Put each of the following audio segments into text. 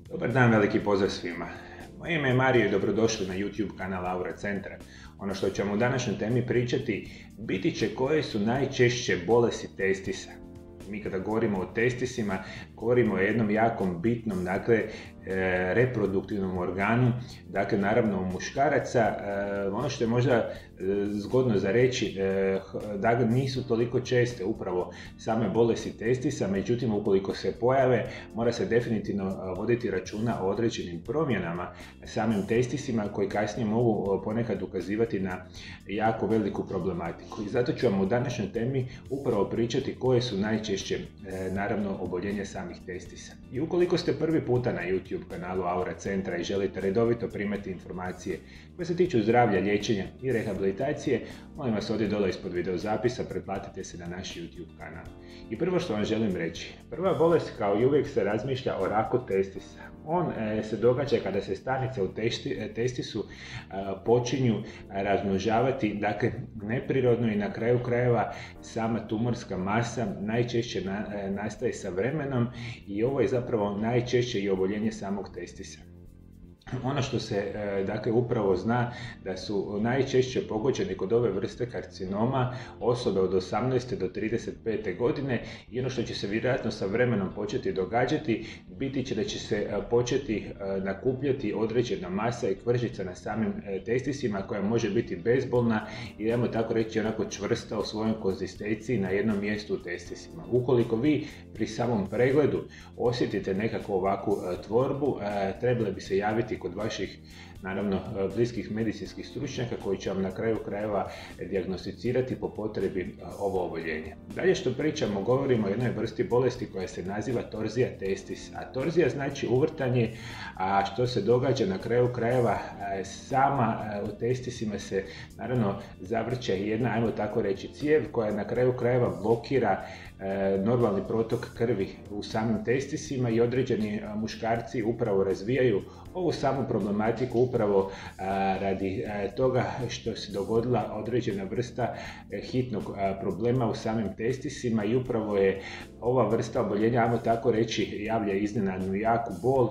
Dobar dan, veliki pozdrav svima. Moje ime je Mario i dobrodošli na YouTube kanal Aura Centra. Ono što ćemo u današnjoj temi pričati biti će koje su najčešće bolesti testisa. Mi kada govorimo o testisima, govorimo o jednom jakom bitnom, reproduktivnom organu, naravno u muškaraca. Ono što je možda zgodno za reći, da nisu toliko česte upravo same bolesti testisa, međutim ukoliko se pojave, mora se definitivno voditi računa o određenim promjenama samim testisima koji kasnije mogu ponekad ukazivati na jako veliku problematiku. I zato ću vam u današnjoj temi upravo pričati koje su najčešće oboljenja samih testisa. I ukoliko ste prvi puta na YouTube kanalu Aura Centra i želite redovito primati informacije koje se tiču zdravlja, liječenja i rehabilitacije, molim vas ovdje dole ispod video zapisa pretplatite se na naš YouTube kanal. I prvo što vam želim reći, prva bolest kao i uvijek se razmišlja o raku testisa. On se događa kada se stanice u testisu počinju razmnožavati, neprirodno, i na kraju krajeva sama tumorska masa najčešće nastaje sa vremenom i ovo je zapravo najčešće i oboljenje samog testisa. Ono što se upravo zna da su najčešće pogođeni kod ove vrste karcinoma osobe od 18. do 35. godine i ono što će se vjerojatno sa vremenom početi događati biti će da će se početi nakupljati određena masa i kvržica na samim testisima koja može biti bezbolna i ajmo tako reći onako čvrsta u svojoj konzistenciji na jednom mjestu u testisima. Ukoliko vi pri samom pregledu osjetite nekakvu ovakvu tvorbu, trebali bi se javiti kod vaših bliskih medicinskih stručnjaka koji će vam na kraju krajeva dijagnosticirati po potrebi ovo oboljenje. Dalje što pričamo, govorimo o jednoj vrsti bolesti koja se naziva torzija testis. A torzija znači uvrtanje, a što se događa na kraju krajeva sama u testisima se zavrće jedna, ajmo tako reći, cijev koja na kraju krajeva blokira normalni protok krvi u samim testisima i određeni muškarci upravo razvijaju ovu samu problematiku upravo radi toga što se dogodila određena vrsta hitnog problema u samim testisima i upravo je ova vrsta oboljenja, ajmo tako reći, javlja iznenadnu jaku bol,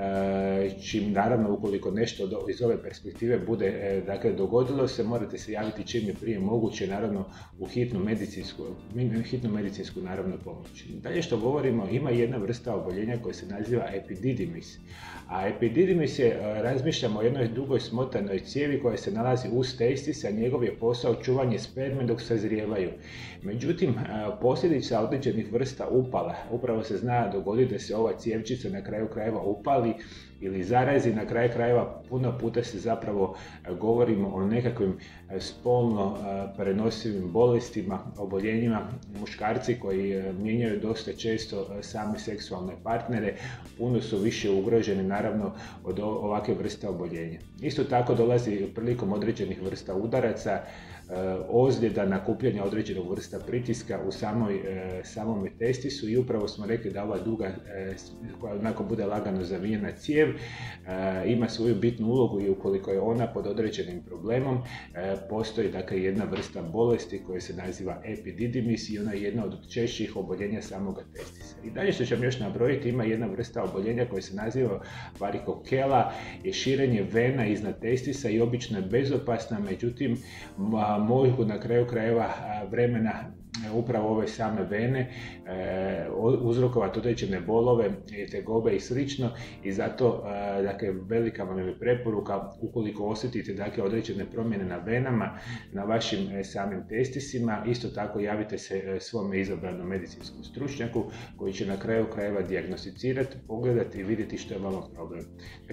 čim ukoliko nešto iz ove perspektive bude dogodilo se, morate se javiti čim je prije moguće u hitnu medicinsku pomoć. Dalje što govorimo, ima jedna vrsta oboljenja koja se naziva epididymis. A epididymis je, razmišljamo o jednoj dugoj smotanoj cijevi koja se nalazi uz testis, a njegov je posao čuvanje sperme dok sazrijevaju. Međutim, posljedica određenih vrsta upala, upravo se zna dogoditi da se ova cijevčica na kraju krajeva upali ili zarazi, na kraju krajeva puno puta se zapravo govorimo o nekakvim spolno prenosivim bolestima, oboljenjima. Muškarci koji mijenjaju dosta često same seksualne partnere puno su više ugroženi od ovakve vrste oboljenja. Isto tako dolazi prilikom određenih vrsta udaraca, ozljeda, nakupljanja određenog vrsta pritiska u samom testisu i upravo smo rekli da ova duga, koja onako bude lagano zavijena cijev, ima svoju bitnu ulogu i ukoliko je ona pod određenim problemom, postoji jedna vrsta bolesti koja se naziva epididymis i ona je jedna od češćih oboljenja samog testisa. I dalje što ćemo još nabrojiti, ima jedna vrsta oboljenja koja se naziva varikokela, je širenje vena iznad testisa i obično je bezopasna, međutim mogu na kraju krajeva vremena upravo ove same vene uzrokovati određene bolove, tegobe i slično i zato velika vam je preporuka ukoliko osjetite određene promjene na venama, na vašim samim testisima, isto tako javite se svome izabranom medicinskom stručnjaku koji će na kraju krajeva dijagnosticirati, pogledati i vidjeti što je vama problem.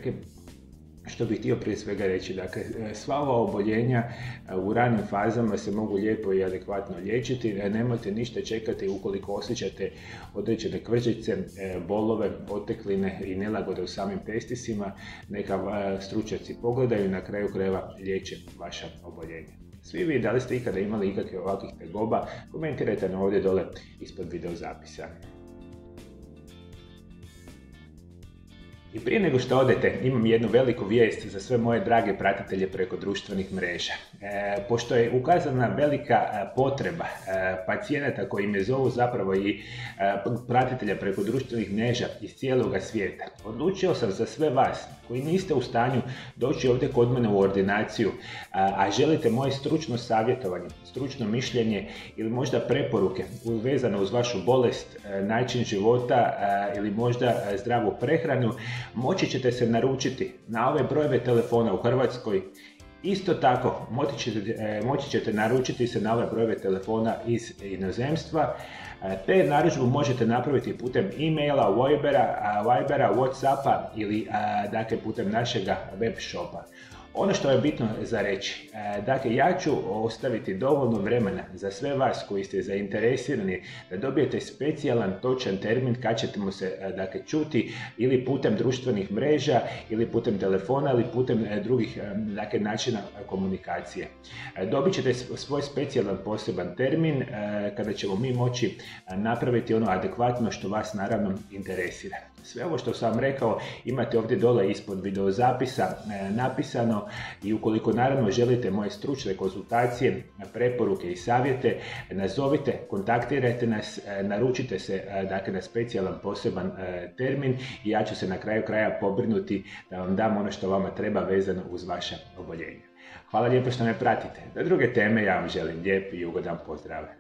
Što bih htio prije svega reći, sva ova oboljenja u ranim fazama se mogu lijepo i adekvatno liječiti, nemojte ništa čekati ukoliko osjećate određene kvržice, bolove, otekline i nelagode u samim testisima, neka stručnjaci pogledaju i na kraju krajeva liječe vaša oboljenja. Svi vi, da li ste ikada imali ikakve ovakvih tegoba, komentirajte na ovdje dole ispod video zapisa. I prije nego što odete, imam jednu veliku vijest za sve moje drage pratitelje preko društvenih mreža. Pošto je ukazana velika potreba pacijenata koji me zovu zapravo i pratitelja preko društvenih mreža iz cijeloga svijeta, odlučio sam za sve vas koji niste u stanju doći ovdje kod mene u ordinaciju, a želite moje stručno savjetovanje, stručno mišljenje ili možda preporuke vezano uz vašu bolest, način života ili možda zdravu prehranu, moći ćete se naručiti na ove brojeve telefona u Hrvatskoj. Isto tako, moći ćete naručiti se na ove brojeve telefona iz inozemstva, te narudžbu možete napraviti putem e-maila, Vibera, Whatsappa ili dakle, putem našega web shopa. Ono što je bitno za reći, dakle ja ću ostaviti dovoljno vremena za sve vas koji ste zainteresirani da dobijete specijalan točan termin kad ćemo se dakle, čuti ili putem društvenih mreža ili putem telefona ili putem drugih dakle, načina komunikacije. Dobit ćete svoj specijalan poseban termin kada ćemo mi moći napraviti ono adekvatno što vas naravno interesira. Sve ovo što sam vam rekao imate ovdje dole ispod videozapisa napisano i ukoliko naravno želite moje stručne konzultacije, preporuke i savjete, nazovite, kontaktirajte nas, naručite se dakle, na specijalan poseban termin i ja ću se na kraju kraja pobrinuti da vam dam ono što vama treba vezano uz vaše oboljenje. Hvala lijepo što me pratite. Do druge teme ja vam želim lijep i ugodan pozdrav.